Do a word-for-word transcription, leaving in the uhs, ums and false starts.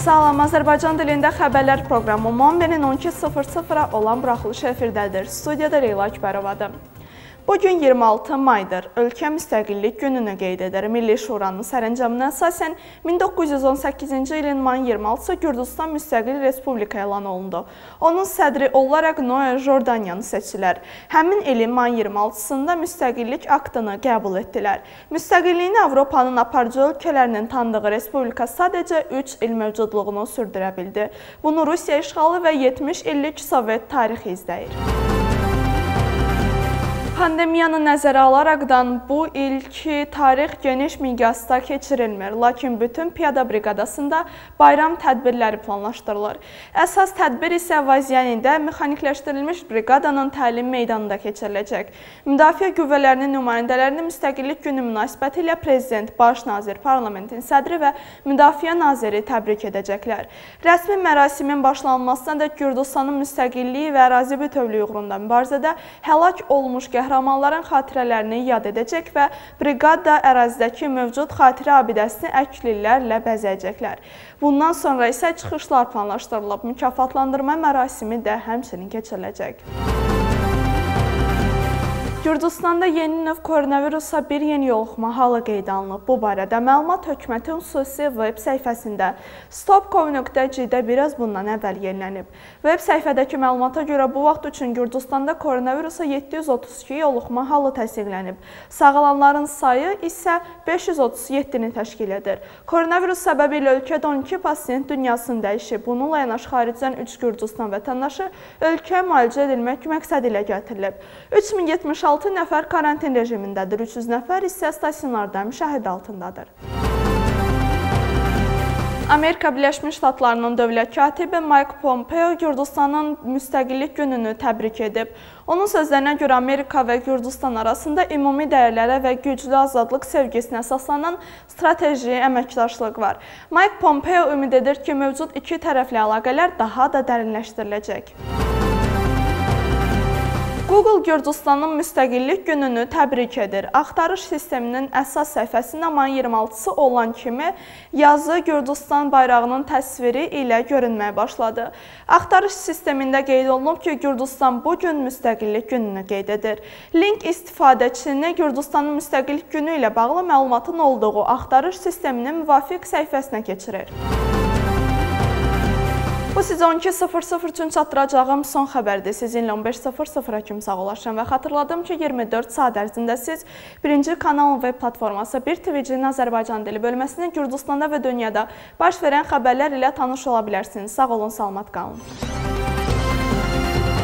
Salam, Azərbaycan dilində xəbərlər proqramı on iki on iki sıfır sıfıra olan buraxılış efirdədir. Studiyada Leyla Akbərovadır. Bugün iyirmi altı maydır. Ölkə müstəqillik gününü qeyd edir. Milli Şuranın sərəncamına əsasən min doqquz yüz on səkkizinci ilin mayın iyirmi altısı Gürcüstan müstəqil respublika elan olundu. Onun sədri olaraq Noel Jordanyanı seçdilər. Həmin ilin mayın iyirmi altısında müstəqillik aktını qəbul etdilər. Müstəqilliyini Avropanın aparıcı ölkələrinin tanıdığı respublika sadəcə üç il mövcudluğunu sürdürə bildi. Bunu Rusiya işğalı və yetmiş illik Sovet tarixi izləyir. Pandemiyanı nəzərə alaraqdan bu ilki tarix geniş miqyasda keçirilmir, lakin bütün piyada briqadasında bayram tədbirləri planlaşdırılır. Əsas tədbir isə Vaziyanində mexanikləşdirilmiş briqadanın təlim meydanında keçiriləcək. Müdafiə qüvvələrinin nümayəndələrini müstəqillik günü münasibəti ilə Prezident, Baş nazir, parlamentin sədri və Müdafiə naziri təbrik edəcəklər. Rəsmi mərasimin başlanmasına da Gürcüstanın müstəqilliyi və ərazi bütövlüyü uğrunda mübarizədə həlak olmuş qəhrəmanların xatirələrini yad edəcək və briqada ərazidəki mövcud xatirə abidəsini əklillərlə bəzəyəcəklər. Bundan sonra isə çıxışlar planlaşdırılıb, mükafatlandırma mərasimi də həmçinin keçiriləcək. Gürcüstanda yeni növ koronavirusa bir yeni yoluxma halı qeydə alınıb. Bu barədə məlumat hökumətin xüsusi web səhifəsində stop covid nöqtə c-də biraz bundan əvvəl yenilənib. Web səhifədəki məlumata görə bu vaxt üçün Gürcüstanda koronavirusa yeddi yüz otuz iki yoluxma halı təsdiqlənib. Sağalanların sayı isə beş yüz otuz yeddini təşkil edir. Koronavirus səbəbilə ölkədə on iki pasiyent dünyasını dəyişib. Bununla yanaşı xaricdən üç Gürcüstan vətəndaşı ölkəyə müalicə edilmək məqsədi ilə gətirilib. üç min yetmiş altı nəfər karantin rejimindədir, üç yüz nəfər isə stasionarda müşahidə altındadır. Amerika Birləşmiş Ştatlarının dövlət katibi Mike Pompeo Gürcüstanın müstəqillik gününü təbrik edib. Onun sözlərinə görə Amerika və Gürcüstan arasında ümumi dəyərlərə və güclü azadlıq sevgisinə əsaslanan strateji əməkdaşlıq var. Mike Pompeo ümid edir ki, mövcud iki tərəfli əlaqələr daha da dərinləşdiriləcək. Google Gürcüstanın müstəqillik gününü təbrik edir. Axtarış sisteminin əsas səhifəsində mayın iyirmi altısı olan kimi yazı Gürcüstan bayrağının təsviri ilə görünməyə başladı. Axtarış sistemində qeyd olunub ki, Gürcüstan bu gün müstəqillik gününü qeyd edir. Link istifadəçisini Gürcüstanın müstəqillik günü ilə bağlı məlumatın olduğu axtarış sisteminin müvafiq səhifəsinə keçirir. Bu sizə on iki sıfır sıfır üçün çatdıracağım son xəbərdir. Sizinlə on beş sıfır sıfıra kimi sağolaşın və xatırladım ki, iyirmi dörd saat ərzində siz birinci kanalın web platforması bir T V-cinin Azərbaycan dili bölməsinin Gürcüstanda və dünyada baş verən xəbərlər ilə tanış ola bilərsiniz. Sağ olun, salamat qalın.